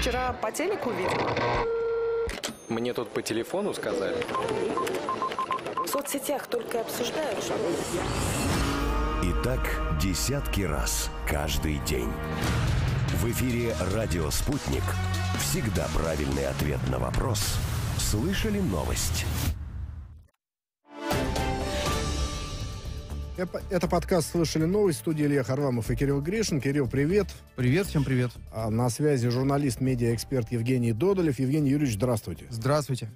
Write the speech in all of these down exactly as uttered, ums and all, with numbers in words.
вчера по телеку видела? Мне тут по телефону сказали. В соцсетях только обсуждают, что... И так десятки раз каждый день. В эфире «Радио Спутник». Всегда правильный ответ на вопрос. Слышали новость? Это подкаст «Слышали новость». В студии Илья Харламов и Кирилл Гришин. Кирилл, привет. Привет, всем привет. А на связи журналист, медиаэксперт Евгений Додолев. Евгений Юрьевич, здравствуйте. Здравствуйте.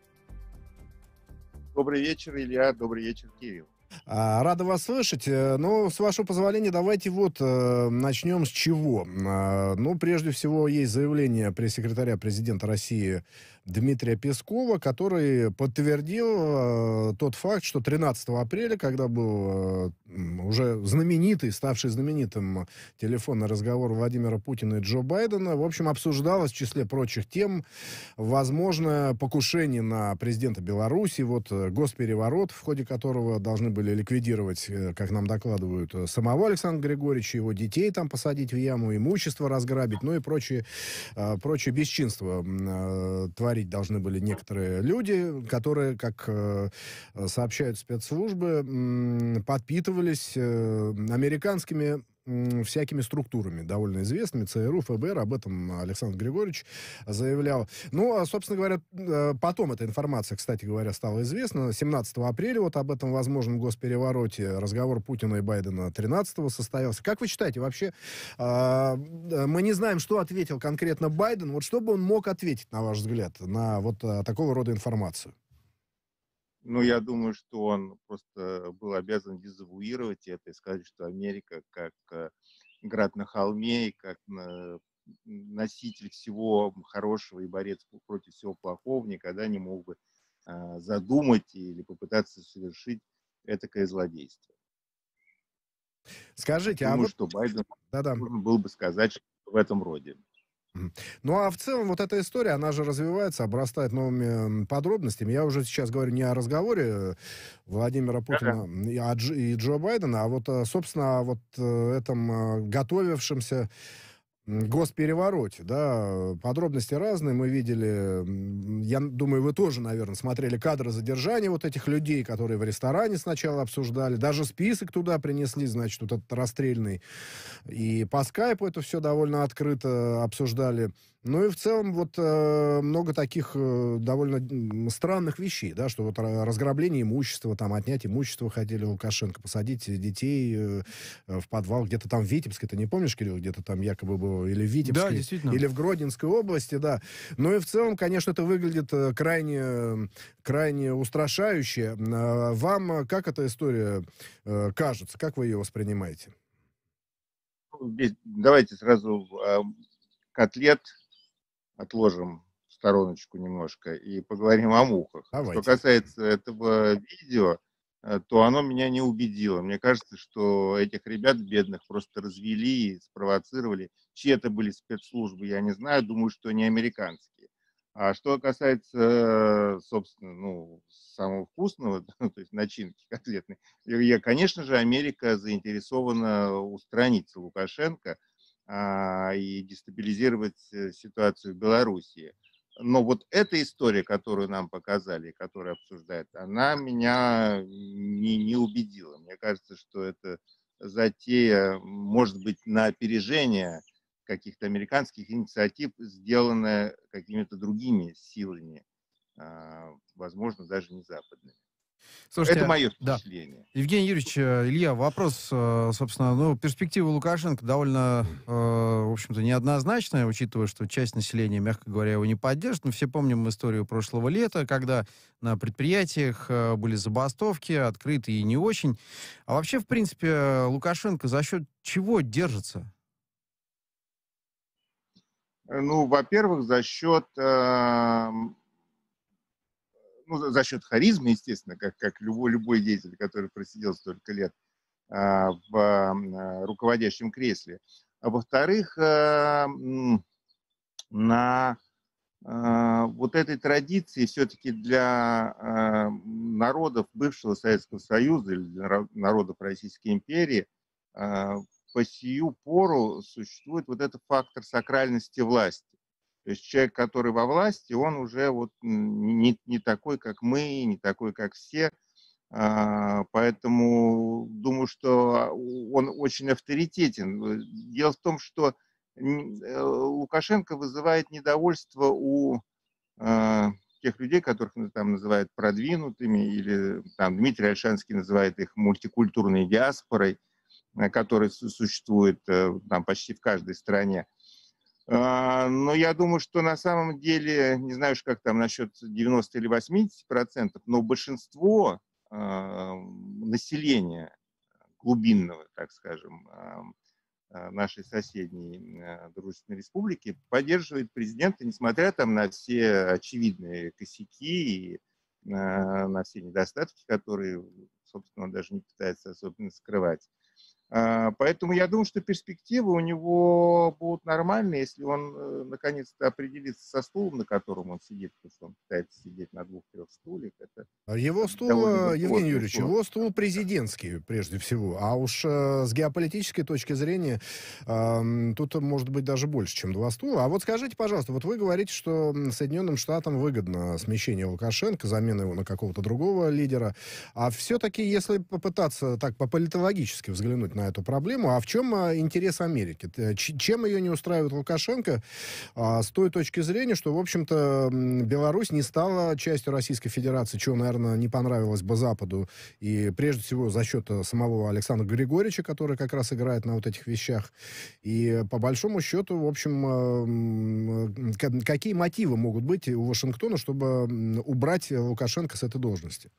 Добрый вечер, Илья. Добрый вечер, Кирилл. А, рада вас слышать. Ну, с вашего позволения, давайте вот э, начнем с чего. А, ну, прежде всего, есть заявление пресс-секретаря президента России Дмитрия Пескова, который подтвердил э, тот факт, что тринадцатого апреля, когда был э, уже знаменитый, ставший знаменитым телефонный разговор Владимира Путина и Джо Байдена, в общем, обсуждалось в числе прочих тем возможное покушение на президента Беларуси, вот госпереворот, в ходе которого должны были ликвидировать, как нам докладывают, самого Александра Григорьевича, его детей там посадить в яму, имущество разграбить, ну и прочие, э, прочие бесчинства э, творить должны были некоторые люди, которые, как э, сообщают спецслужбы, э, подпитывались э, американскими э, всякими структурами, довольно известными, ЦРУ, ФБР, об этом Александр Григорьевич заявлял. Ну, а, собственно говоря, э, потом эта информация, кстати говоря, стала известна. семнадцатого апреля вот об этом возможном госперевороте разговор Путина и Байдена тринадцатого состоялся. Как вы считаете, вообще, э, мы не знаем, что ответил конкретно Байден, вот что бы он мог ответить, на ваш взгляд, на вот а, такого рода информацию? Ну, я думаю, что он просто был обязан дезавуировать это и сказать, что Америка как э, град на холме и как на- носитель всего хорошего и борец против всего плохого никогда не мог бы э, задумать или попытаться совершить этакое злодейство. Скажите, а Думаю, вот... что Байден Да-да. должен был бы сказать что-то в этом роде. Мгм. Ну, а в целом вот эта история, она же развивается, обрастает новыми м, подробностями. Я уже сейчас говорю не о разговоре э, Владимира Путина и, о Дж- и Джо Байдена, а вот, э, собственно, о вот э, этом э, готовившемся м, госперевороте, да, подробности разные, мы видели, м, я думаю, вы тоже, наверное, смотрели кадры задержания вот этих людей, которые в ресторане сначала обсуждали, даже список туда принесли, значит, вот этот расстрельный, и по скайпу это все довольно открыто обсуждали. Ну и в целом вот э, много таких э, довольно м, странных вещей, да, что вот ра- разграбление имущества, там отнять имущество хотели Лукашенко, посадить детей э, э, в подвал где-то там в Витебске, ты не помнишь, Кирилл, где-то там якобы было, или в Да, Витебске, действительно. или в Гродненской области, да. Ну и в целом, конечно, это выглядит э, крайне, э, крайне устрашающе. А вам э, как эта история э, кажется, как вы ее воспринимаете? Ну, здесь давайте сразу а, котлет отложим в стороночку немножко и поговорим о мухах. Что Давайте. касается этого видео, э, то оно меня не убедило. Мне кажется, что этих ребят бедных просто развели и спровоцировали. Чьи это были спецслужбы, я не знаю. Думаю, что не американские. А что касается, э, собственно, ну, самого вкусного, то есть начинки котлетной, я, конечно же, Америка заинтересована устранить Лукашенко а, и дестабилизировать э, ситуацию в Белоруссии. Но вот эта история, которую нам показали, которая обсуждает, она меня не, не убедила. Мне кажется, что это затея, может быть, на опережение каких-то американских инициатив, сделанная какими-то другими силами, а, возможно, даже не западными. Это Слушайте, мое да. впечатление. Евгений Юрьевич, э, Илья, вопрос, э, собственно, ну, перспектива Лукашенко довольно, э, в общем-то, неоднозначная, учитывая, что часть населения, мягко говоря, его не поддержит. Мы все помним историю прошлого лета, когда на предприятиях э, были забастовки, открытые и не очень. А вообще, в принципе, Лукашенко за счет чего держится? Э, Ну, во-первых, за счет э, ну, за за счет харизмы, естественно, как, как любой, любой деятель, который просидел столько лет а, в а, руководящем кресле. А во-вторых, а, м, на а, вот этой традиции все-таки для а, народов бывшего Советского Союза или для ра- народов Российской империи а, по сию пору существует вот этот фактор сакральности власти. То есть человек, который во власти, он уже вот не, не такой, как мы, не такой, как все. А, Поэтому думаю, что он очень авторитетен. Дело в том, что н- э, Лукашенко вызывает недовольство у а, тех людей, которых ну, там называют продвинутыми, или там Дмитрий Ольшанский называет их мультикультурной диаспорой, э, которая су- существует э, там почти в каждой стране. А, Но я думаю, что на самом деле, не знаю уж как там насчет девяноста или восьмидесяти процентов, но большинство а, населения глубинного, так скажем, а, а, нашей соседней а, дружественной республики поддерживает президента, несмотря там на все очевидные косяки и на, на все недостатки, которые, собственно, он даже не пытается особенно скрывать. А, Поэтому я думаю, что перспективы у него будут нормальные, если он э, наконец-то определится со стулом, на котором он сидит, потому что он пытается сидеть на двух-трех стульях. Это А Его стул, довольно э, Евгений виртуозно и Юрьевич, сложно. его стул президентский, прежде всего. А уж э, с геополитической точки зрения ам, тут может быть даже больше, чем два стула. А вот скажите, пожалуйста, вот вы говорите, что м, Соединенным Штатам выгодно смещение Лукашенко, замена его на какого-то другого лидера. А все-таки, если попытаться так по-политологически взглянуть на эту проблему, а в чем а, интерес Америки? Т- ч- Чем ее не устраивает Лукашенко а, с той точки зрения, что, в общем-то, м, Беларусь не стала частью Российской Федерации, чего, наверное, не понравилось бы Западу, и прежде всего за счет э, самого Александра Григорьевича, который как раз играет на вот этих вещах. И по большому счету, в общем, э, м, к- какие мотивы могут быть у Вашингтона, чтобы м, убрать Лукашенко с этой должности?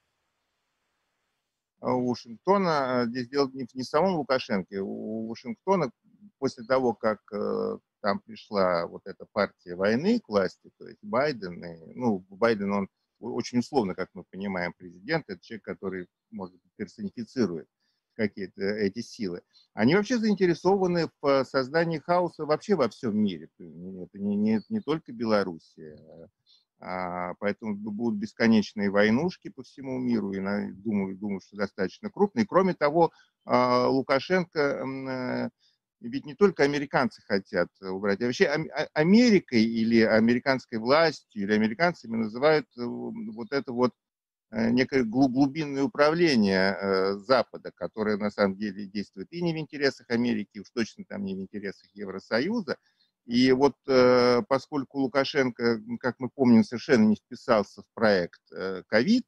А у Вашингтона, э, здесь дело не в не в самом Лукашенке, у Вашингтона после того, как э, там пришла вот эта партия войны к власти, то есть Байден, и, ну, Байден, он очень условно, как мы понимаем, президент, это человек, который, может быть, персонифицирует какие-то эти силы. Они вообще заинтересованы в создании хаоса вообще во всем мире. Это не, не, не только Белоруссия. А, Поэтому будут бесконечные войнушки по всему миру, и на- думаю, думаю, что достаточно крупные. Кроме того, а, Лукашенко, м, э, ведь не только американцы хотят убрать, а вообще Ам- а- Америкой или американской властью, или американцами называют э, вот это вот э, некое глу- глубинное управление э, Запада, которое на самом деле действует и не в интересах Америки, уж точно там не в интересах Евросоюза. И вот э, поскольку Лукашенко, м, как мы помним, совершенно не вписался в проект э, ковид,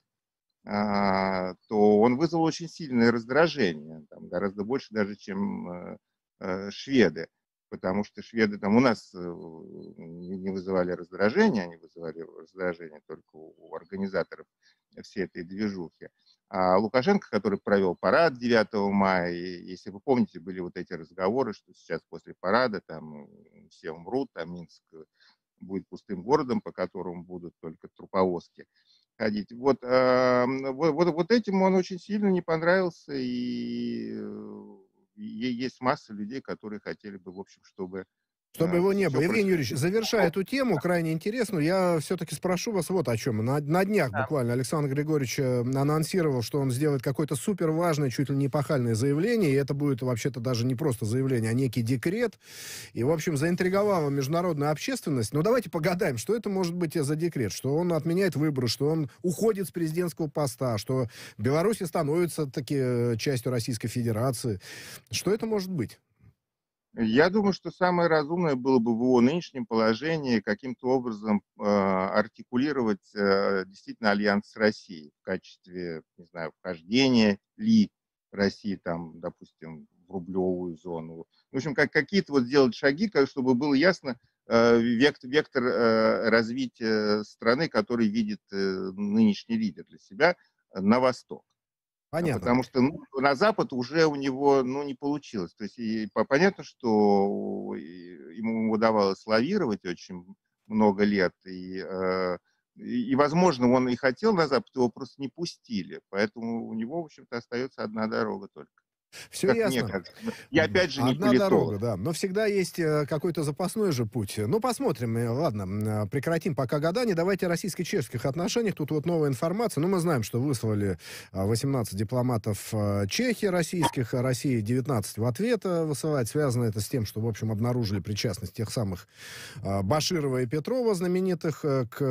а, то он вызвал очень сильное раздражение, там, гораздо больше даже, чем э, э, шведы. Потому что шведы там у нас э, не не вызывали раздражения, они вызывали раздражение только у у организаторов всей этой движухи. А Лукашенко, который провел парад девятого мая, и, если вы помните, были вот эти разговоры, что сейчас после парада там м, все умрут, а Минск будет пустым городом, по которому будут только труповозки ходить. Вот, а, м, вот, вот, вот этим он очень сильно не понравился, и э, е- есть масса людей, которые хотели бы, в общем, чтобы Чтобы его не было. все Евгений Юрьевич, происходило. завершая эту тему, крайне интересную, я все-таки спрошу вас вот о чем. На, на днях буквально Александр Григорьевич э, анонсировал, что он сделает какое-то супер важное, чуть ли не эпохальное заявление, и это будет вообще-то даже не просто заявление, а некий декрет. И, в общем, заинтриговала международную общественность. Но давайте погадаем, что это может быть за декрет, что он отменяет выборы, что он уходит с президентского поста, что Беларусь становится таки э, частью Российской Федерации. Что это может быть? Я думаю, что самое разумное было бы в его нынешнем положении каким-то образом э, артикулировать э, действительно альянс с Россией в качестве, не знаю, вхождения ли России там, допустим, в рублевую зону. В общем, как, какие-то вот сделать шаги, как, чтобы было ясно э, вектор, вектор э, развития страны, который видит э, нынешний лидер для себя э, на восток. А, Понятно. Потому что ну, на Запад уже у него ну, не получилось. То есть и по- понятно, что и- ему удавалось лавировать очень много лет, и, э, и, и, возможно, он и хотел на Запад, его просто не пустили. Поэтому у него, в общем-то, остается одна дорога только. Все как мне ясно. кажется. Я опять же не Одна политолог. дорога, да. Но всегда есть э, какой-то запасной же путь. Ну, посмотрим. Э, Ладно, э, прекратим пока гадание. Давайте о российско-чешских отношениях. Тут вот новая информация. Ну, мы знаем, что выслали э, восемнадцать дипломатов э, Чехии российских, а Россия девятнадцать в ответ э, высылает. Связано это с тем, что, в общем, обнаружили причастность тех самых э, Баширова и Петрова, знаменитых, э, к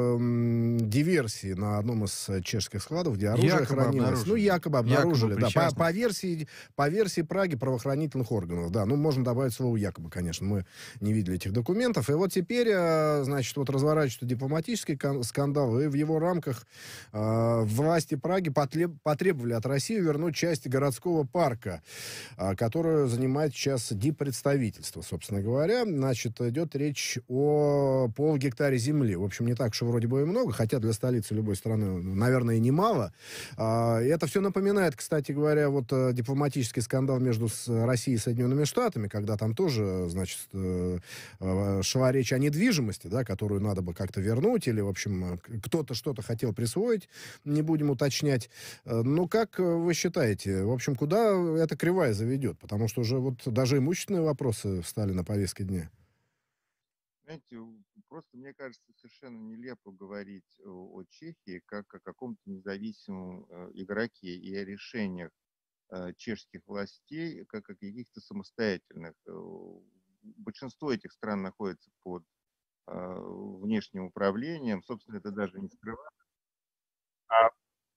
э, диверсии на одном из э, чешских складов, где оружие Якобы хранилось. обнаружили. Ну, якобы обнаружили, Якобы да. По, причастность. по версии, по версии Праги правоохранительных органов, да. Ну, можно добавить слово якобы, конечно. Мы не видели этих документов. И вот теперь, э, значит, вот разворачивается дипломатический кон- скандал, и в его рамках э, власти Праги потле- потребовали от России вернуть часть городского парка, э, которую занимает сейчас диппредставительство, собственно говоря. Значит, идет речь о полгектаре земли. В общем, не так уж и вроде бы и много, хотя для столицы любой страны, наверное, и немало. А, и это все напоминает, кстати говоря, вот э, дипломатический скандал между с- Россией и Соединенными Штатами, когда там тоже, значит, э, э, шла речь о недвижимости, да, которую надо бы как-то вернуть, или, в общем, э, к- кто-то что-то хотел присвоить, не будем уточнять. Э, Ну, как э, вы считаете, в общем, куда эта кривая заведет? Потому что уже вот даже имущественные вопросы встали на повестке дня. Знаете, у- просто мне кажется совершенно нелепо говорить о, о Чехии как о каком-то независимом э, игроке и о решениях э, чешских властей как о каких-то самостоятельных. Э, Большинство этих стран находится под э, внешним управлением, собственно, это даже не скрывается. А,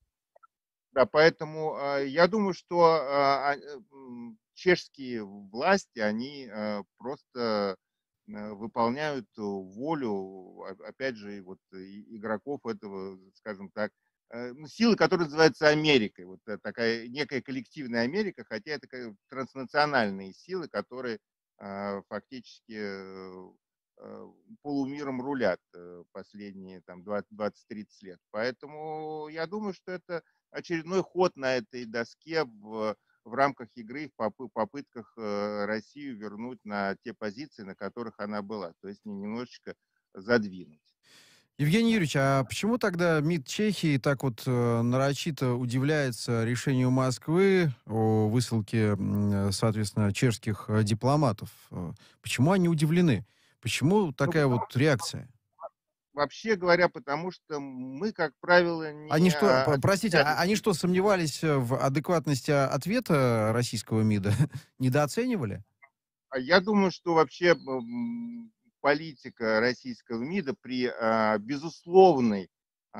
да, поэтому э, я думаю, что э, а, э, м, чешские власти, они э, просто э, выполняют э, волю, о- опять же, и вот и- игроков этого, скажем так, э, ну, силы, которая называется Америкой. Вот э, такая некая коллективная Америка, хотя это как транснациональные силы, которые э, фактически э, э, полумиром рулят э, последние там двадцать тридцать лет. Поэтому я думаю, что это очередной ход на этой доске в, в рамках игры, в попы- попытках э, Россию вернуть на те позиции, на которых она была. То есть не- немножечко задвинуть. Евгений Юрьевич, а почему тогда МИД Чехии так вот э, нарочито удивляется решению Москвы о высылке, м, э, соответственно, чешских э, дипломатов? Э, Почему они удивлены? Почему Ну, такая вот реакция? вообще говоря, потому что мы, как правило, Они не что, а, п- простите, а- отвечали. они что, сомневались э, в адекватности а, ответа российского МИДа? Недооценивали? А Я думаю, что вообще м, политика российского МИДа при а, безусловной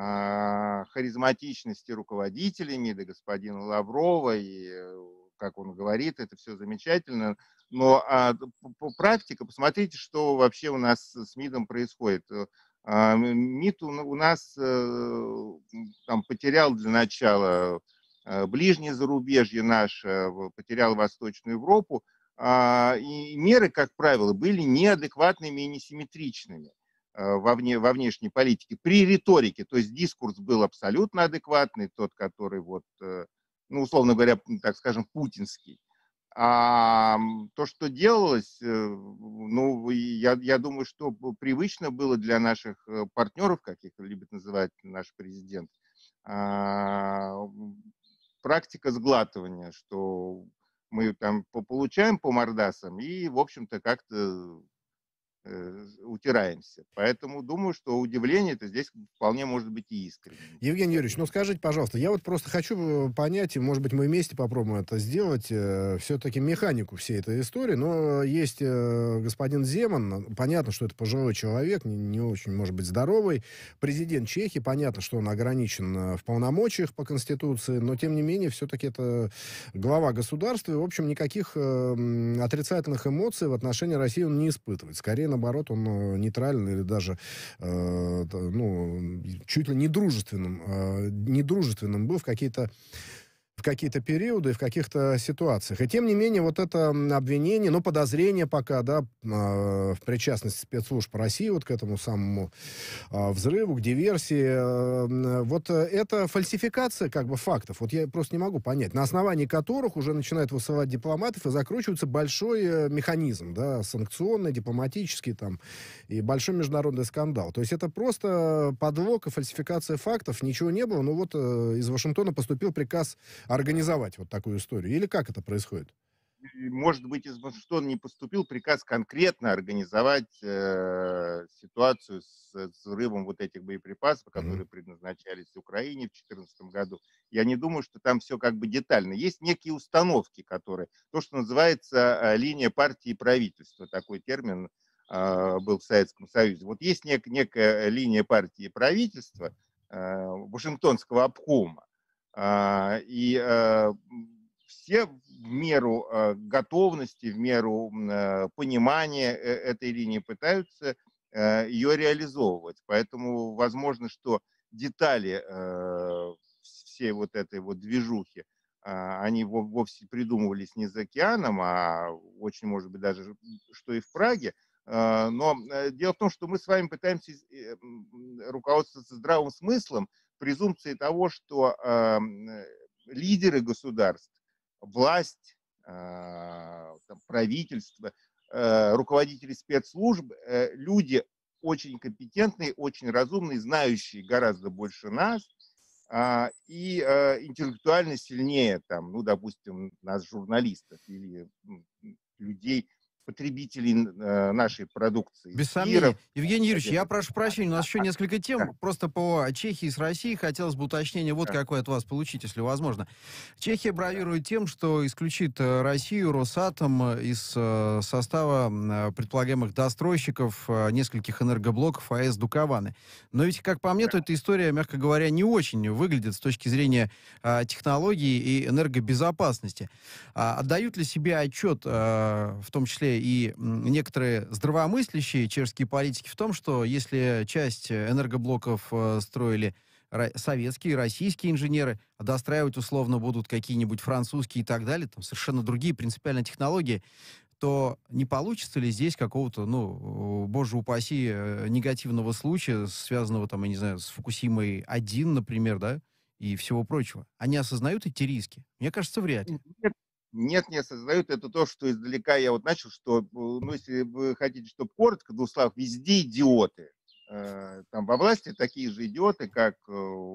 а, харизматичности руководителя МИДа, господина Лаврова, и, э, как он говорит, это все замечательно, но а, п- по практике, посмотрите, что вообще у нас с МИДом происходит. Э, а, м- МИД у, у нас э, м, там потерял для начала э, ближнее зарубежье наше, в- потерял Восточную Европу, а, и меры, как правило, были неадекватными и несимметричными а, во, вне, во внешней политике при риторике. То есть дискурс был абсолютно адекватный, тот, который, вот, э, ну, условно говоря, м, так скажем, путинский. А м, то, что делалось, э, ну, и я, я думаю, что б- привычно было для наших э, партнеров, как их любит называть наш президент, а, м, практика сглатывания, что мы там по- получаем по мордасам и, в общем-то, как-то э, утираемся. Поэтому думаю, что удивление это здесь вполне может быть и искренним. Евгений Юрьевич, ну скажите, пожалуйста, я вот просто хочу э, понять, и, может быть, мы вместе попробуем это сделать, э, все-таки механику всей этой истории, но есть э, господин Земан, понятно, что это пожилой человек, не, не очень, может быть, здоровый, президент Чехии, понятно, что он ограничен э, в полномочиях по Конституции, но, тем не менее, все-таки это глава государства, и, в общем, никаких э, м, отрицательных эмоций в отношении России он не испытывает. Скорее, наоборот, он э, нейтральный или даже, э, т- ну, чуть ли не дружественным, э, недружественным был в какие-то в какие-то периоды, в каких-то ситуациях. И тем не менее, вот это м, обвинение, ну, подозрение пока, да, э, в причастности спецслужб России вот к этому самому э, взрыву, к диверсии, э, м, вот э, это фальсификация как бы фактов. Вот я просто не могу понять, на основании которых уже начинают высылать дипломатов и закручивается большой э, механизм, да, санкционный, дипломатический там, и большой международный скандал. То есть это просто подлог и фальсификация фактов, ничего не было. Ну вот э, из Вашингтона поступил приказ организовать вот такую историю? Или как это происходит? И, может быть, из Вашингтона не поступил приказ конкретно организовать э, ситуацию с, с взрывом вот этих боеприпасов, Мгм. которые предназначались Украине в две тысячи четырнадцатом году. Я не думаю, что там все как бы детально. Есть некие установки, которые... То, что называется э, линия партии и правительства. Такой термин э, был в Советском Союзе. Вот есть нек, некая линия партии и правительства, э, Вашингтонского обкома. А, и э, все в меру э, готовности, в меру э, понимания э, этой линии пытаются э, ее реализовывать. Поэтому возможно, что детали э, всей вот этой вот движухи, а, они во- вовсе придумывались не за океаном, а очень, может быть, даже, что и в Праге. Э, Но э, дело в том, что мы с вами пытаемся из- э, м, руководствоваться здравым смыслом, презумпцией того, что э, лидеры государств, власть, а, там, правительство, э, руководители спецслужб, э, люди очень компетентные, очень разумные, знающие гораздо больше нас, а, и э, интеллектуально сильнее, там, ну, допустим, нас, журналистов, или м, м, людей, потребителей э, нашей продукции, Без эфиров, сомнения. Евгений Юрьевич, я газет и так прошу прощения, у нас еще несколько далее. тем. Просто по Чехии с Россией хотелось бы уточнение вот Да, да. какое от вас получить, если возможно. Чехия бравирует тем, что исключит э, Россию, Росатом э, из э, состава м, э, предполагаемых достройщиков э, нескольких энергоблоков АЭС Дукованы. Но ведь, как по мне, то эта история, мягко говоря, не очень выглядит с точки зрения э, технологий и энергобезопасности. А отдают ли себе отчет, э, в том числе и м, некоторые здравомыслящие чешские политики, в том, что если часть э, энергоблоков э, строили ра- советские, российские инженеры, а достраивать условно будут какие-нибудь французские и так далее, там совершенно другие принципиальные технологии, то не получится ли здесь какого-то, ну, э, боже упаси, э, негативного случая, связанного, там, я не знаю, с Фукусимой один, например, да, и всего прочего? Они осознают эти риски? Мне кажется, вряд ли. Нет, нет, не осознают. Это то, что издалека я вот начал, что, э, ну, если вы хотите, чтобы коротко, Дуслав, везде идиоты. Э, Там во власти такие же идиоты, как, э,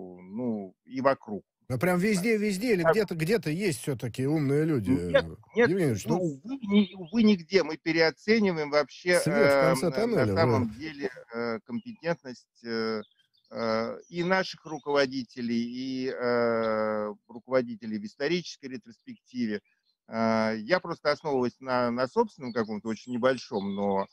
ну, и вокруг А э, прям нас. везде-везде или А, где-то где-то есть все-таки умные люди? Нет, э, нет, Евгений Ильич, ну, ну, увы, ни- увы, нигде. Мы переоцениваем вообще свет в э, конце на на тоннеля уже. самом деле э, компетентность э, э, и наших руководителей, и э, руководителей в исторической ретроспективе. Э, Я просто основываюсь на, на собственном каком-то очень небольшом, но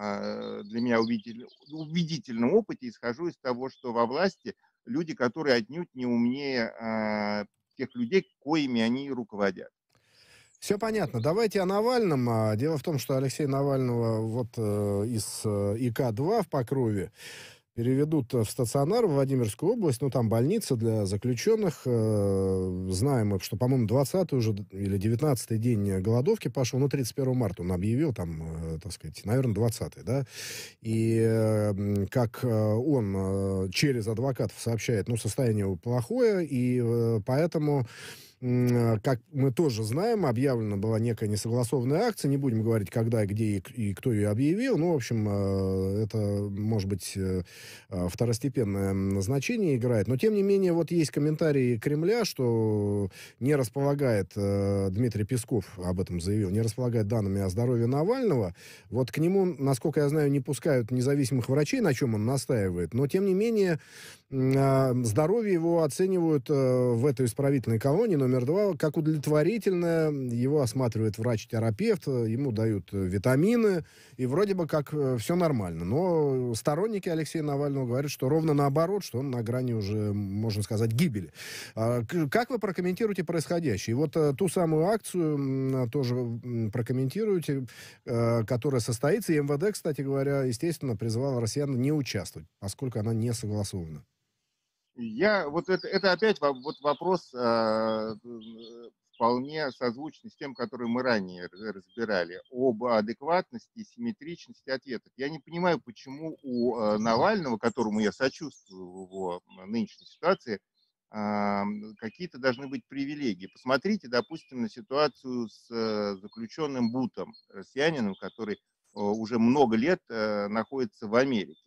э, для меня убедитель- убедительном опыте, исхожу из того, что во власти люди, которые отнюдь не умнее э, тех людей, коими они руководят. Все понятно. Давайте о Навальном. А, Дело в том, что Алексея Навального вот э, из э, И К два в Покрове переведут в стационар в Владимирскую область, ну, там больница для заключенных. Э, знаем, мы, что, по-моему, двадцатый уже д- или девятнадцатый день голодовки пошел, ну, тридцать первого марта он объявил, там, э, так сказать, наверное, двадцатый, да. И э, м, как э, он э, через адвокатов сообщает, ну, состояние его плохое, и э, поэтому М, э, как мы тоже знаем, объявлена была некая несогласованная акция. Не будем говорить, когда, где и, к- и кто ее объявил. Ну, в общем, э, это, может быть, э, э, второстепенное м, значение играет. Но, тем не менее, вот есть комментарии Кремля, что не располагает, э, Дмитрий Песков об этом заявил, не располагает данными о здоровье Навального. Вот к нему, насколько я знаю, не пускают независимых врачей, на чем он настаивает. Но, тем не менее, м, а, здоровье его оценивают э, в этой исправительной колонии номер два как удовлетворительное. Его осматривает врач-терапевт, э, ему дают э, витамины, и вроде бы как все нормально. Но сторонники Алексея Навального говорят, что ровно наоборот, что он на грани уже, можно сказать, гибели. А, к- как вы прокомментируете происходящее? И вот э, ту самую акцию м, тоже м, прокомментируете, э, которая состоится. И Эм Вэ Дэ, кстати говоря, естественно, призывала россиян не участвовать, поскольку она не согласована. Я вот это, это опять во- вот вопрос э, вполне созвучный с тем, который мы ранее р- разбирали, об адекватности и симметричности ответов. Я не понимаю, почему у э, Навального, которому я сочувствую в его нынешней ситуации, а, какие-то должны быть привилегии. Посмотрите, допустим, на ситуацию с э, заключенным Бутом, россиянином, который э, уже много лет э, находится в Америке.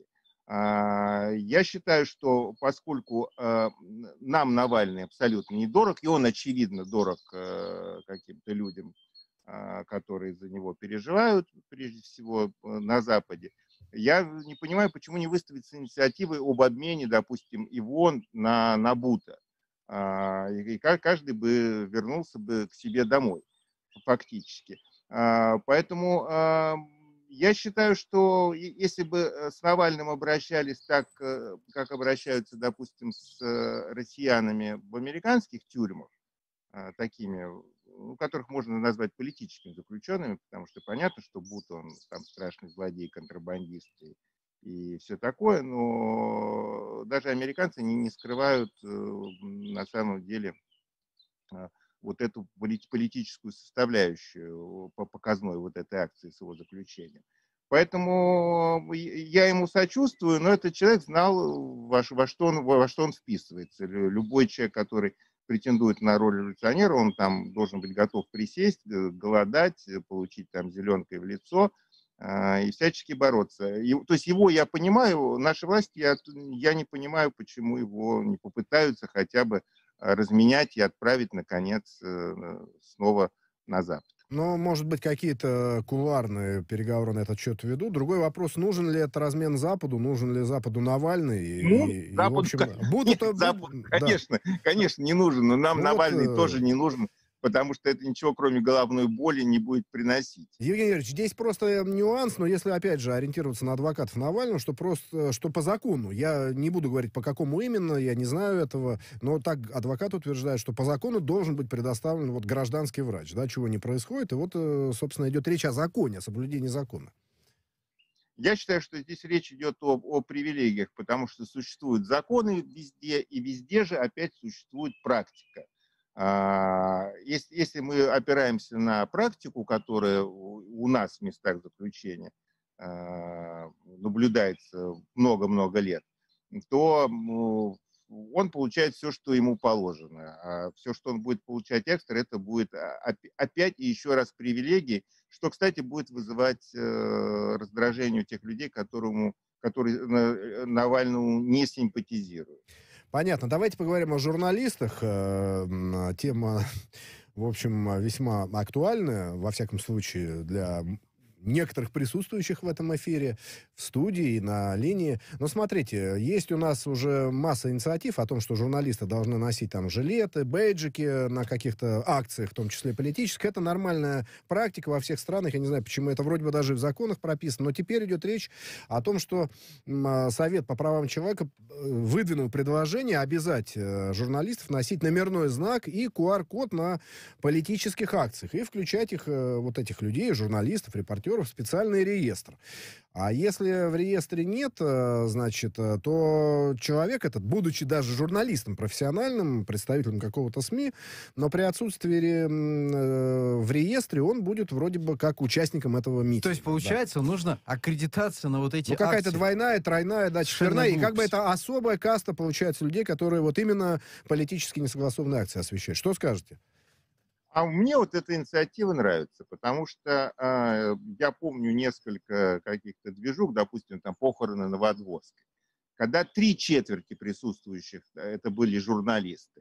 А, Я считаю, что поскольку э, нам Навальный абсолютно не дорог, и он, очевидно, дорог э, каким-то людям, а, которые за него переживают, прежде всего, э, на Западе, я не понимаю, почему не выступить с инициативой об обмене, допустим, ИВОН на, на Бута. А, И и ка- каждый бы вернулся бы к себе домой, фактически. А, Поэтому а, я считаю, что и- если бы э, с Навальным обращались так, э, как обращаются, допустим, с э, россиянами в американских тюрьмах, а, такими, ну, которых можно назвать политическими заключенными, потому что понятно, что Бут, он там страшный злодей, контрабандист и, и все такое, но даже американцы не, не скрывают э, на самом деле а, вот эту полит- политическую составляющую по показной вот этой акции с его заключением. Поэтому я ему сочувствую, но этот человек знал, во, ш- во что он, во что он вписывается. Лю- Любой человек, который претендует на роль революционера, он там должен быть готов присесть, г- голодать, э, получить там зеленкой в лицо а, и всячески бороться. И, то есть его я понимаю, наши власти, я, я не понимаю, почему его не попытаются хотя бы а, разменять и отправить, наконец, э, снова на Запад. Но, может быть, какие-то кулуарные переговоры на этот счет ведут. Другой вопрос, нужен ли это размен Западу, нужен ли Западу Навальный. Ну, И, и, в Западу, общем, кон- нет, будут, Западу, будут, да. конечно, конечно, не нужен, но нам Ну вот, Навальный э, тоже не нужен, потому что это ничего, кроме головной боли, не будет приносить. Евгений Юрьевич, здесь просто нюанс, но если, опять же, ориентироваться на адвокатов Навального, что просто, что по закону, я не буду говорить, по какому именно, я не знаю этого, но так адвокат утверждает, что по закону должен быть предоставлен вот гражданский врач, да, чего не происходит, и вот, э, собственно, идет речь о законе, о соблюдении закона. Я считаю, что здесь речь идет о, о привилегиях, потому что существуют законы везде, и везде же опять существует практика. А, Если, если мы опираемся на практику, которая у у нас в местах заключения а, наблюдается много-много лет, то м, он получает все, что ему положено. А все, что он будет получать экстра, это будет а, опи- опять и еще раз привилегии, что, кстати, будет вызывать э, раздражение у тех людей, которому, которые на- Навальному не симпатизируют. Понятно. Давайте поговорим о журналистах. Э, м, Тема, в общем, весьма актуальная, во всяком случае, для некоторых присутствующих в этом эфире, в студии и на линии. Но смотрите, есть у нас уже масса инициатив о том, что журналисты должны носить там жилеты, бейджики на каких-то акциях, в том числе политических. Это нормальная практика во всех странах. Я не знаю, почему это вроде бы даже в законах прописано. Но теперь идет речь о том, что м, а, Совет по правам человека э, выдвинул предложение обязать э, журналистов носить номерной знак и ку ар код на политических акциях и включать их, э, вот этих людей, журналистов, репортеров, в специальный реестр. А если в реестре нет, э, значит, э, то человек этот, будучи даже журналистом профессиональным, представителем какого-то СМИ, но при отсутствии ре- м, э, в реестре он будет вроде бы как участником этого митинга. То есть, Да. получается, нужно аккредитация на вот эти Ну, какая-то акции. двойная, тройная, да, Совершенно четверная. И как бы глупость. это особая каста, получается, людей, которые вот именно политически несогласованные акции освещают. Что скажете? А мне вот эта инициатива нравится, потому что э, я помню несколько каких-то движух, допустим, там похороны Новодворской, когда три четверти присутствующих э, это были журналисты.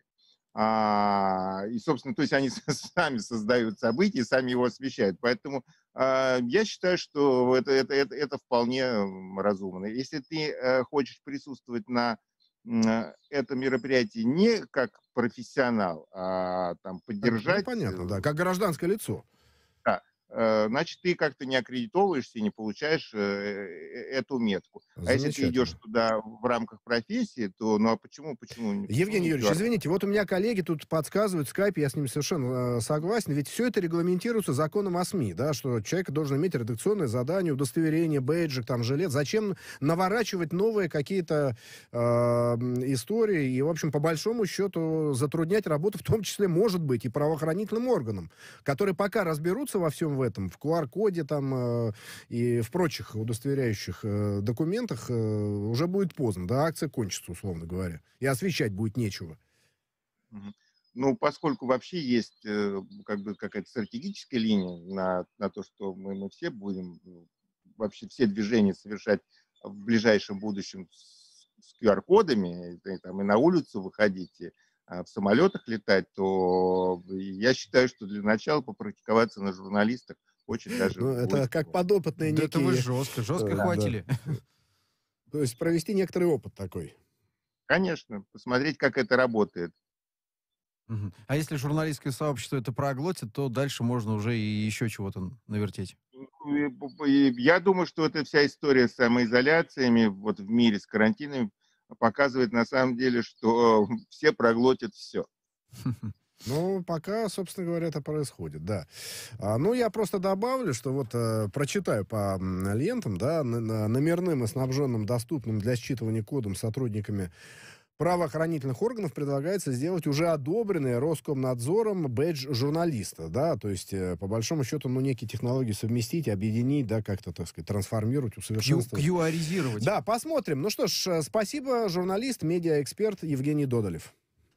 А, и, собственно, то есть они сами создают события, сами его освещают. Поэтому а, я считаю, что это, это, это, это вполне м, разумно. Если ты э, хочешь присутствовать на м, э, этом мероприятии не как профессионал, а там Как- ну, поддержать, понятно, да, э, как гражданское лицо. да, э, значит, ты как-то не аккредитовываешься и не получаешь э, э, эту метку. А если ты идешь Замечательно. туда в рамках профессии, то ну а почему, почему, не- почему Евгений не Юрьевич, ку ар? извините, вот у меня коллеги тут подсказывают в скайпе, я с ними совершенно э, согласен, ведь все это регламентируется законом о СМИ, да, что человек должен иметь редакционное задание, удостоверение, бейджик, там, жилет. Зачем наворачивать новые какие-то э, м, истории и, в общем, по большому счету затруднять работу, в том числе, может быть, и правоохранительным органам, которые пока разберутся во всем в этом, в ку ар коде там э, и в прочих удостоверяющих э, документах, э, уже будет поздно, да, акция кончится, условно говоря, и освещать будет нечего. Мгм. Ну, поскольку вообще есть э, как бы какая-то стратегическая линия на, на то, что мы, мы все будем, ну, вообще все движения совершать в ближайшем будущем с, с ку ар-кодами, и, там, и на улицу выходить, и а, в самолетах летать, то я считаю, что для начала попрактиковаться на журналистах очень даже... Ну, это будет... как подопытные Да некие... это вы жестко, жестко Да. хватили. То есть провести некоторый опыт такой. Конечно, посмотреть, как это работает. Мгм. А если журналистское сообщество это проглотит, то дальше можно уже и еще чего-то навертеть. И- и Я думаю, что эта вся история с самоизоляциями вот в мире, с карантинами, показывает на самом деле, что все проглотят все. Ну, пока, собственно говоря, это происходит, да. А, ну, я просто добавлю, что вот э, прочитаю по м, лентам, да, на- на- номерным и снабженным доступным для считывания кодом сотрудниками правоохранительных органов предлагается сделать уже одобренный Роскомнадзором бэдж журналиста, да, то есть, э, по большому счету, ну, некие технологии совместить, объединить, да, как-то, так сказать, трансформировать, Кью- усовершенствовать. Кьюаризировать. Да, посмотрим. Ну что ж, э, спасибо, журналист, медиаэксперт Евгений Додолев.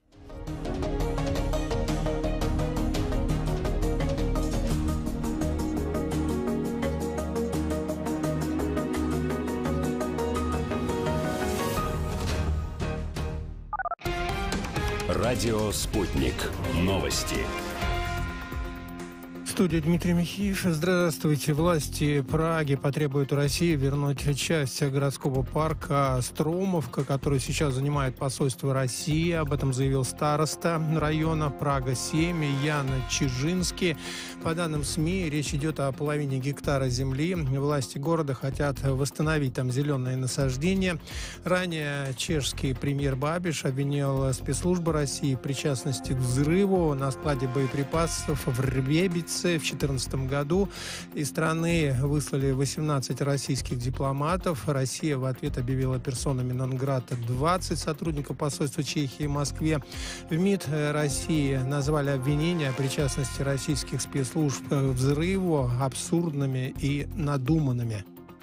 Радио «Спутник». Новости. В студии Дмитрий Михеев. Здравствуйте. Власти Праги потребуют у России вернуть часть городского парка Стромовка, который сейчас занимает посольство России. Об этом заявил староста района Прага-семь Ян Чижинский. По данным СМИ, речь идет о половине гектара земли. Власти города хотят восстановить там зеленые насаждения. Ранее чешский премьер Бабиш обвинил спецслужбы России в причастности к взрыву на складе боеприпасов в Ребице в две тысячи четырнадцатом году. Из страны выслали восемнадцать российских дипломатов. Россия в ответ объявила персонами нон-грата двадцать сотрудников посольства Чехии в Москве. В МИД России назвали обвинения о причастности российских спецслужб к взрыву абсурдными и надуманными.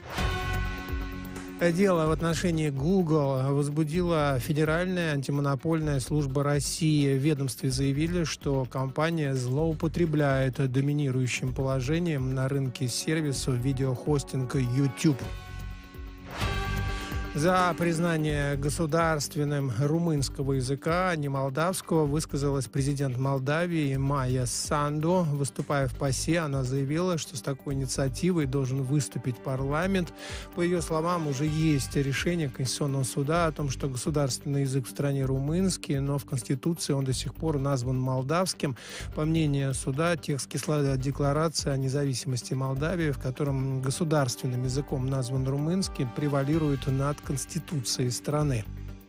Дело в отношении Google возбудила Федеральная антимонопольная служба России. В ведомстве заявили, что компания злоупотребляет доминирующим положением на рынке сервисов видеохостинга YouTube. За признание государственным румынского языка, а не молдавского, высказалась президент Молдавии Майя Санду. Выступая в ПАСЕ, она заявила, что с такой инициативой должен выступить парламент. По ее словам, уже есть решение Конституционного суда о том, что государственный язык в стране румынский, но в Конституции он до сих пор назван молдавским. По мнению суда, текст кислой декларации о независимости Молдавии, в котором государственным языком назван румынский, превалирует над Конституции страны.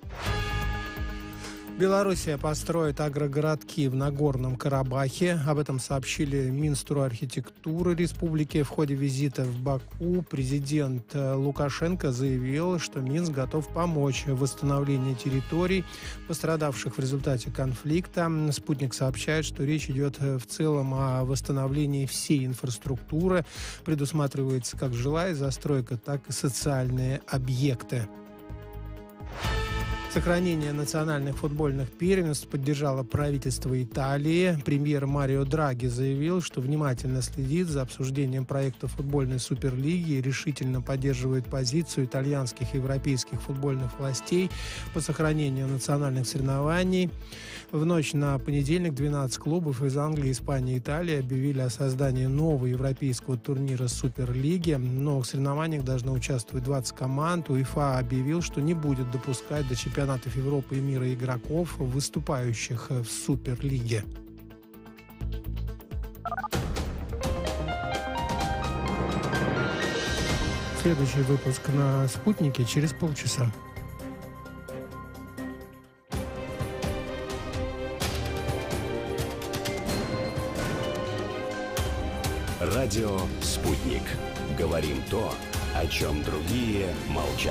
Белоруссия построит агрогородки в Нагорном Карабахе. Об этом сообщили Минстру архитектуры республики. В ходе визита в Баку президент Лукашенко заявил, что Минск готов помочь в восстановлении территорий, пострадавших в результате конфликта. «Спутник» сообщает, что речь идет в целом о восстановлении всей инфраструктуры. Предусматривается как жилая застройка, так и социальные объекты. Сохранение национальных футбольных первенств поддержало правительство Италии. Премьер Марио Драги заявил, что внимательно следит за обсуждением проекта футбольной суперлиги и решительно поддерживает позицию итальянских и европейских футбольных властей по сохранению национальных соревнований. В ночь на понедельник двенадцать клубов из Англии, Испании и Италии объявили о создании нового европейского турнира Суперлиги. В новых соревнованиях должны участвовать двадцать команд. УЕФА объявил, что не будет допускать до чемпионатов Европы и мира игроков, выступающих в Суперлиге. Следующий выпуск на «Спутнике» через полчаса. Радио «Спутник». Говорим то, о чем другие молчат.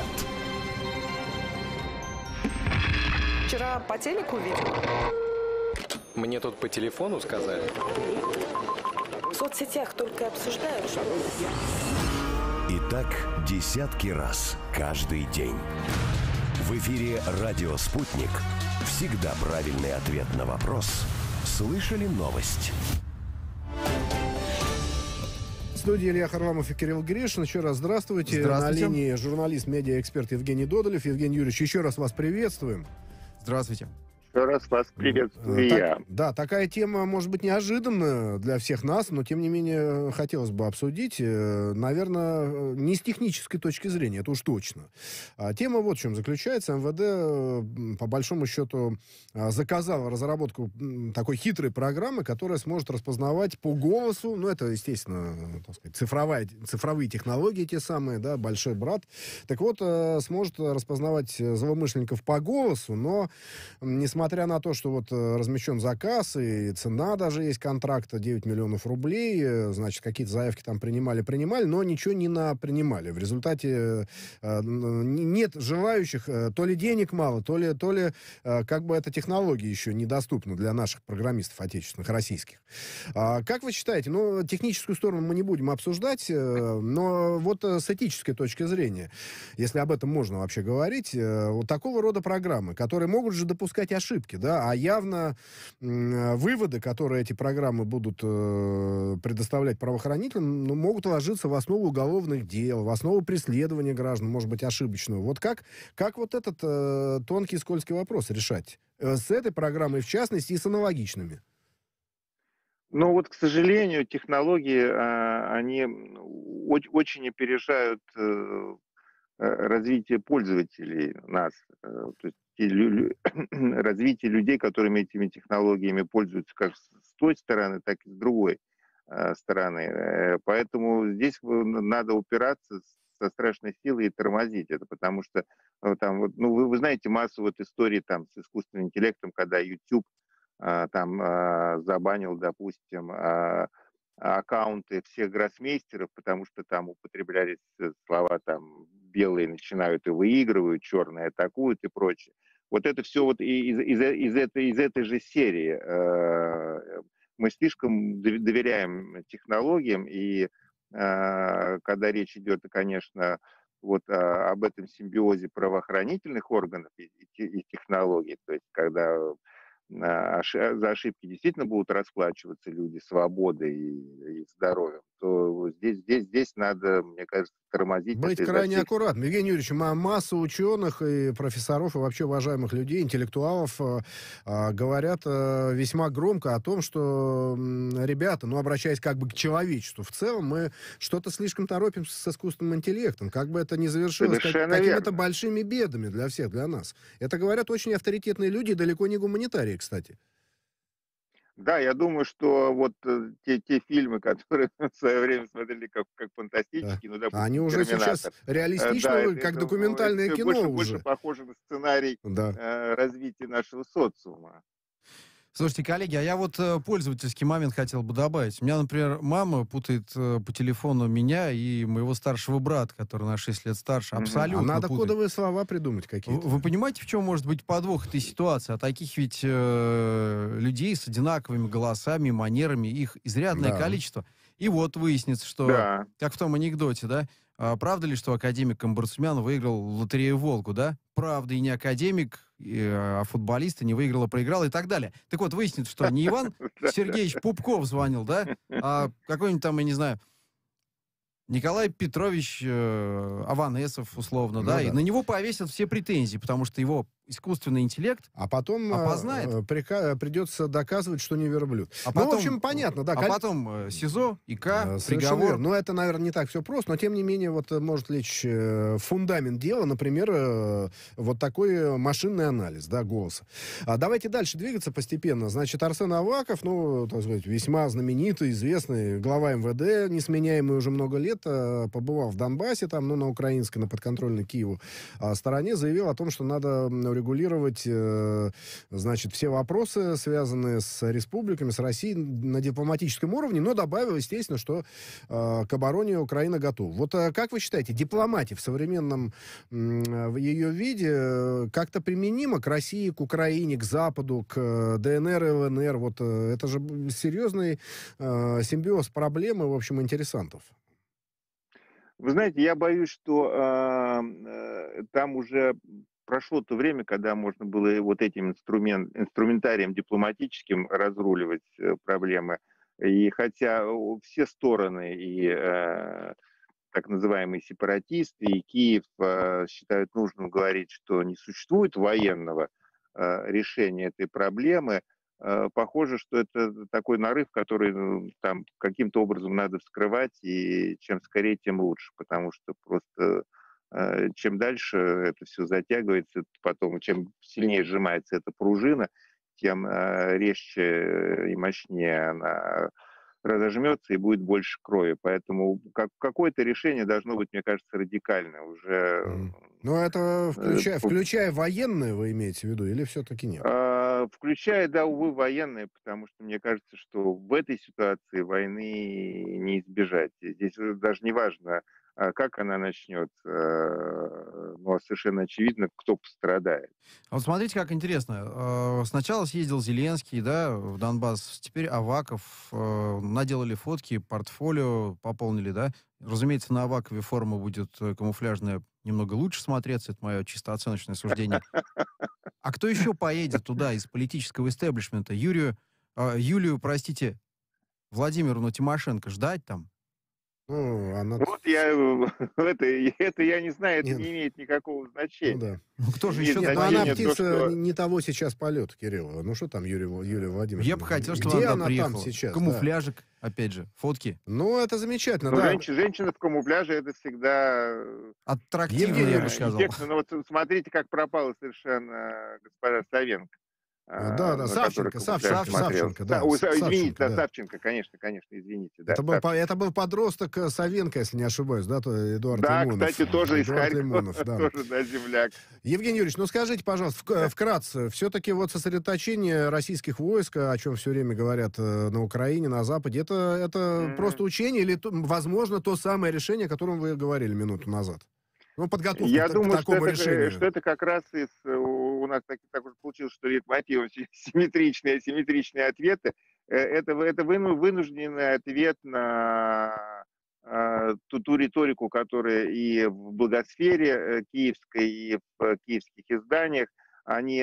Вчера по телеку видел. Мне тут по телефону сказали. В соцсетях только обсуждают, что... И так десятки раз каждый день. В эфире «Радио Спутник». Всегда правильный ответ на вопрос. Слышали новость? студии Илья Харламов и Кирилл Гришин. Еще раз здравствуйте. Здравствуйте. На линии журналист, медиаэксперт Евгений Додолев. Евгений Юрьевич, еще раз вас приветствуем. Здравствуйте. Еще раз вас приветствую Э, так- я. Да, такая тема может быть неожиданна для всех нас, но тем не менее хотелось бы обсудить. Э, Наверное, не с технической точки зрения, это уж точно. А тема вот в чем заключается. МВД, э, м, по большому счету, а, заказала разработку м, такой хитрой программы, которая сможет распознавать по голосу, ну, это, естественно, э, так сказать, цифровая, цифровые технологии те самые, да, большой брат. Так вот, э, сможет распознавать э, злоумышленников по голосу, но м, несмотря на то, что вот э, размещен заказ, и цена даже есть контракта девять миллионов рублей, э, значит, какие-то заявки там принимали, принимали, но ничего не напринимали. В результате э, э, н- нет желающих, э, то ли денег мало, то ли, то ли э, как бы эта технология еще недоступна для наших программистов отечественных, российских. А, как вы считаете, ну, техническую сторону мы не будем обсуждать, э, но вот э, с этической точки зрения, если об этом можно вообще говорить, э, вот такого рода программы, которые могут же допускать ошибки, да, а явно м, выводы, которые эти программы будут э, предоставлять правоохранителям, ну, могут ложиться в основу уголовных дел, в основу преследования граждан, может быть, ошибочного. Вот как, как вот этот э, тонкий скользкий вопрос решать? Э, с этой программой, в частности, и с аналогичными. Но вот, к сожалению, технологии, а, они м, оч- очень опережают э, э, развитие пользователей нас. Э, То есть те лю- лю- развитие людей, которыми этими технологиями пользуются как с с той стороны, так и с другой э, стороны. Э, Поэтому здесь в- н- надо упираться с- со страшной силой и тормозить это, потому что э, там, вот, ну, вы, вы знаете массу вот историй там с искусственным интеллектом, когда YouTube а, там а, забанил, допустим, а, аккаунты всех гроссмейстеров, потому что там употреблялись э, слова там белые начинают и выигрывают, черные атакуют и прочее. Вот это все вот и- из, из, э- из этой, из этой же серии. Э, Мы слишком дов- доверяем технологиям, и э, когда речь идет, конечно, вот а, об этом симбиозе правоохранительных органов и, и те- и технологий, то есть когда а, оши- за ошибки действительно будут расплачиваться люди свободой и, и здоровьем, то вот здесь, здесь, здесь надо, мне кажется, тормозить Быть это изо крайне всех сил. аккуратным. Евгений Юрьевич, ма- масса ученых и профессоров, и вообще уважаемых людей, интеллектуалов, э, а, говорят э, весьма громко о том, что, м, ребята, ну, обращаясь как бы к человечеству, в целом мы что-то слишком торопимся с искусственным интеллектом, как бы это ни завершилось как- Совершенно какими-то верно. большими бедами для всех, для нас. Это говорят очень авторитетные люди, и далеко не гуманитарии, кстати. Да, я думаю, что вот э, те, те фильмы, которые в свое время смотрели как, как Да. фантастические, ну, А они допустим, уже сейчас «Терминатор», э, реалистично, да, это, как это, документальное все кино больше, больше уже. похоже на сценарий Да. э, развития нашего социума. Слушайте, коллеги, а я вот э, пользовательский момент хотел бы добавить. У меня, например, мама путает э, по телефону меня и моего старшего брата, который на шесть лет старше. Мгм. А Абсолютно надо путает. кодовые слова придумать В- какие-то. Вы понимаете, в чем может быть подвох этой ситуации? А таких ведь э, людей с одинаковыми голосами, манерами, их изрядное Да. количество. И вот выяснится, что, Да. как в том анекдоте, да, а правда ли, что академик Камбарсумян выиграл лотерею «Волгу», да? Правда, и не академик, и, а футболист, и не выиграл, а проиграл, и так далее. Так вот, выяснится, что не Иван Сергеевич Пупков звонил, да, а какой-нибудь там, я не знаю, Николай Петрович э, Аванесов, условно, Ну да, и да. на него повесят все претензии, потому что его искусственный интеллект, А потом э, Опознает. э, прика- придется доказывать, что не верблюд. а Ну, потом, в общем, понятно, да. а коль- потом э, СИЗО, ИК, Э, совершенно приговор. верно. Но это, наверное, не так все просто, но тем не менее вот э, может лечь э, фундамент дела, например, э, вот такой э, машинный анализ, да, голоса. А давайте дальше двигаться постепенно. Значит, Арсен Аваков, ну, так сказать, весьма знаменитый, известный глава МВД, несменяемый уже много лет, э, побывал в Донбассе, там, ну, на украинской, на подконтрольной Киеву а, стороне, заявил о том, что надо м, урегулировать, э, значит, все вопросы, связанные с республиками, с Россией на дипломатическом уровне, но добавил, естественно, что э, к обороне Украина готова. Вот э, как вы считаете, дипломатия в современном м, э, в ее виде э, как-то применима к России, к Украине, к Западу, к э, ДНР и ЛНР? Вот э, это же б- серьезный э, симбиоз проблемы, в общем, интересантов. Вы знаете, я боюсь, что а, э, там уже прошло то время, когда можно было и вот этим инструмент, инструментарием дипломатическим разруливать э, проблемы. И хотя о, все стороны, и э, так называемые сепаратисты, и Киев э, считают нужным говорить, что не существует военного э, решения этой проблемы, э, похоже, что это такой нарыв, который ну, там каким-то образом надо вскрывать, и чем скорее, тем лучше, потому что просто э, чем дальше это все затягивается, потом чем сильнее сжимается эта пружина, тем э, резче и мощнее она разожмется и будет больше крови. Поэтому как, какое-то решение должно быть, мне кажется, радикальное. Уже, Мгм. Ну, это включая, э, включая военные, вы имеете в виду, или все-таки нет? а, включая, да, увы, военные, потому что мне кажется, что в этой ситуации войны не избежать. И здесь уже даже не важно, а, как она начнется, э, но совершенно очевидно, кто пострадает. А вот смотрите, как интересно. Э, Сначала съездил Зеленский, да, в Донбасс, теперь Аваков. э, Наделали фотки, портфолио пополнили, да. Разумеется, на Авакове форма будет э, камуфляжная немного лучше смотреться, это мое чисто оценочное суждение. А кто еще поедет туда из политического истеблишмента? Юрию, э, Юлию, простите, Владимировну Тимошенко ждать там? Ну, она... Вот я, э, это, это я не знаю, это Нет. не имеет никакого Ну значения. да. Ну, кто же Имеет еще Нет, ну туда она значение поедет? то, птица что... не, не того сейчас полета, Кирилл. Ну что там Юрий, Вла- Юлия Владимировна? Я бы хотел, чтобы Где она она приехала. там сейчас? Да. Камуфляжик, опять же, фотки. Ну, это замечательно, Ну, да. женщина, женщина в камуфляже это всегда э, Аттрактивно, Евгений я бы Юрьевич, сказал. эффектно. Но вот смотрите, как пропала совершенно госпожа Савенко, А, Да, да, на Савченко, которой Савченко, камуфляж смотрелся. Савченко, да. Са- ой, Са- Савченко, Извините, да, да. Савченко, конечно, конечно, извините. Да, Это был, по- Савченко. это был подросток э, Савенко, если не ошибаюсь, да, то Эдуард Да, Лимонов. кстати, тоже из Эдуард Харькова, Лимонов, да. тоже, да, земляк. Евгений Юрьевич, ну скажите, пожалуйста, вк- вкратце, все-таки вот сосредоточение российских войск, о чем все время говорят э, на Украине, на Западе, это, это Мгм. просто учение или, то- возможно, то самое решение, о котором вы говорили минуту назад? Ну, подготовка Я к, думаю, к что такому это, решению. что это как раз из, э, у у нас так, так уж получилось, что лейтмотивом си- симметричные, асимметричные ответы. Э, Это, вы- это выну- вынужденный ответ на э, ту, ту риторику, которая и в благосфере э, киевской, и в э, киевских изданиях, они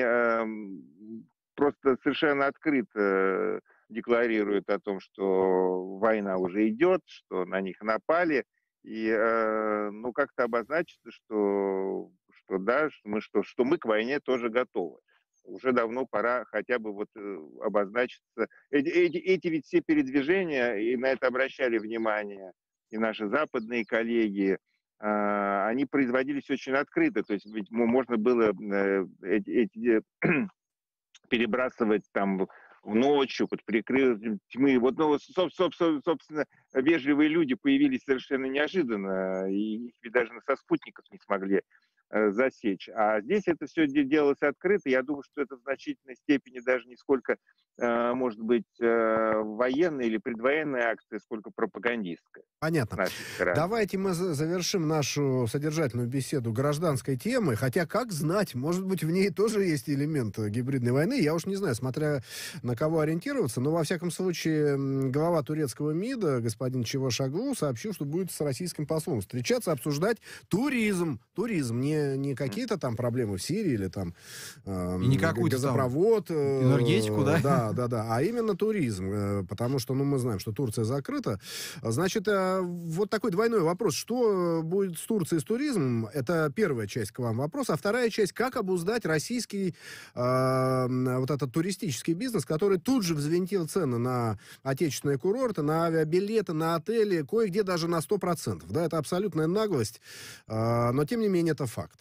эм, просто совершенно открыто э, декларируют о том, что война уже идет, что на них напали, и э, ну как-то обозначится, что, что да, что мы, что, что мы к войне тоже готовы. Уже давно пора хотя бы вот э, обозначиться. Эти, эти, эти ведь все передвижения, и на это обращали внимание и наши западные коллеги, а, они производились очень открыто. То есть ведь мо- можно было э, эти, эти, э, перебрасывать там в ночью под прикрытием тьмы. Вот, ну, соб- соб- соб- собственно, вежливые люди появились совершенно неожиданно, и их ведь даже со спутников не смогли э, засечь. А здесь это все делалось открыто. Я думаю, что это в значительной степени даже не сколько, э, может быть, э, военная или предвоенная акция, сколько пропагандистская с Понятно. нашей стороны. Давайте мы за- завершим нашу содержательную беседу гражданской темы. Хотя, как знать, может быть, в ней тоже есть элемент э, гибридной войны. Я уж не знаю, смотря на кого ориентироваться. Но, во всяком случае, м, глава турецкого МИДа, господин Чавушоглу, сообщил, что будет с российским послом встречаться, обсуждать туризм. Туризм. Не, не какие-то там проблемы в Сирии или там э, И не какую-то там газопровод. э, энергетику, да? Да, да, да. А именно туризм. э, Потому что, ну, мы знаем, что Турция закрыта. Значит, э, вот такой двойной вопрос. Что э, будет с Турцией, с туризмом? Это первая часть к вам вопроса. А вторая часть, как обуздать российский э, вот этот туристический бизнес, который тут же взвинтил цены на отечественные курорты, на авиабилеты, на отели, кое-где даже на сто процентов. Да, это абсолютная наглость. Э, но, тем не менее, это факт.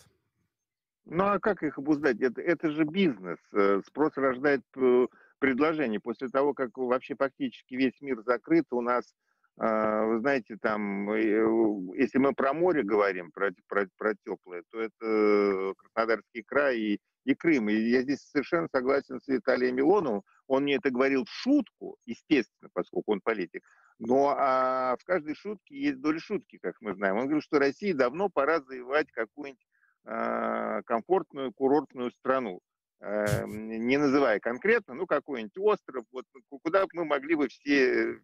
Ну а как их обуздать? Это, это же бизнес. Э, Спрос рождает э, предложение. После того, как вообще фактически весь мир закрыт, у нас, э, вы знаете, там, э, если мы про море говорим, про, про, про теплое, то это Краснодарский край и, и Крым. И я здесь совершенно согласен с Виталием Милоновым. Он мне это говорил в шутку, естественно, поскольку он политик. Но а в каждой шутке есть доля шутки, как мы знаем. Он говорил, что России давно пора завоевать какую-нибудь комфортную курортную страну, не называя конкретно, ну, какой-нибудь остров, вот, куда бы мы могли бы все,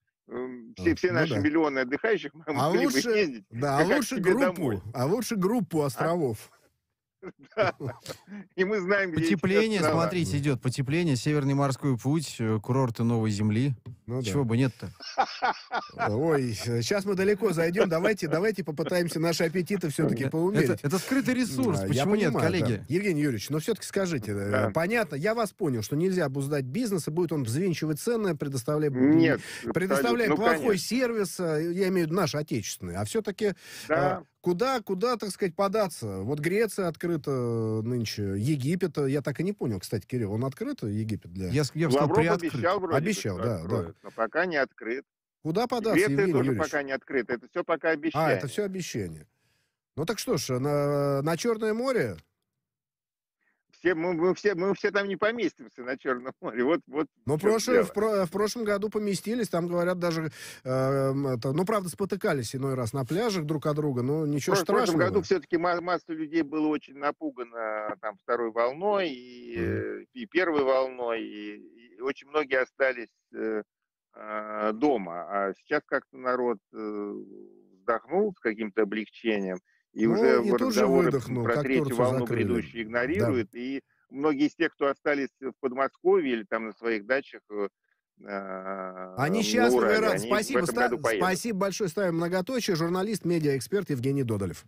все, все Ну наши да. миллионы отдыхающих мы А могли бы лучше, ездить да, а как лучше себе группу, домой. а лучше группу островов. Да. И мы знаем, где эти Потепление, острова. смотрите, идет потепление, Северный морской путь, э, курорты новой земли. Ну да. Чего бы нет-то? Ой, сейчас мы далеко зайдем. Давайте, давайте попытаемся наши аппетиты все-таки поумерить. Это, это скрытый ресурс, Да, почему я нет, понимаю, коллеги? да. Евгений Юрьевич, но все-таки скажите, э, Да. понятно, я вас понял, что нельзя обуздать бизнес, и будет он взвинчивать цены, предоставляя, Нет, предоставляя абсолютно. Ну, плохой конечно. сервис, э, я имею в виду наш отечественный, а все-таки Да. куда, куда, так сказать, податься? Вот Греция открыта нынче, Египет, я так и не понял, кстати, Кирилл, он открыт, Египет, для... Я, с- я бы сказал, Лавров приоткрыт. обещал вроде бы, Обещал, что да, откроют, но пока не открыт. Куда И податься, Греция Евгений тоже Юрьевич? пока не открыта. Это все пока обещание. А, это все обещание. Ну так что ж, на, на Черное море... Все, мы, мы все, мы все там не поместимся на Черном море. Вот, вот Ну, в чём прошлое, дело. в, про- в прошлом году поместились, там, говорят, даже, э, это, ну, правда, спотыкались иной раз на пляжах друг от друга, но ничего В прошлом страшного. году все-таки масса людей было очень напугано там второй волной и, э, и первой волной, и, и очень многие остались э, э, дома. А сейчас как-то народ э, вздохнул с каким-то облегчением, и Ну, уже и тут же разговоры выдохнул, про как третью Турцию волну закрыли. грядущие игнорируют, и многие из тех, кто остались в Подмосковье или там на своих дачах, э, Они на счастливы и Урале, рады. они Спасибо, в этом ста- году поедут. спасибо большое. Ставим многоточие. Журналист, медиаэксперт Евгений Додолев.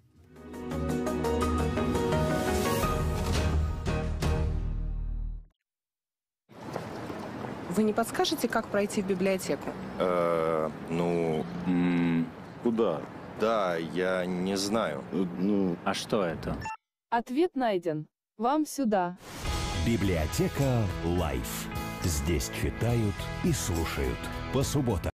Вы не подскажете, как пройти в библиотеку? Э, ну, м, Куда? да, я не знаю. Э, Ну, А что это? Ответ найден. Вам сюда. Библиотека Лайф. Здесь читают и слушают. По субботам